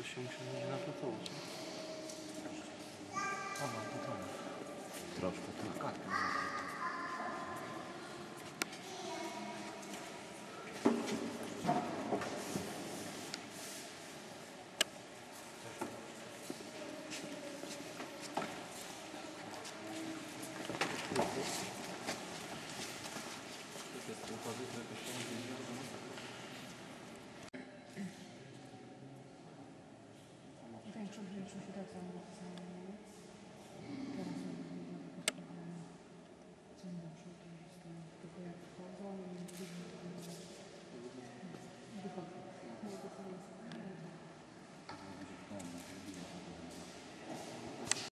się będzie nawracało, co? O, mam to. Troszkę tak. Kartę.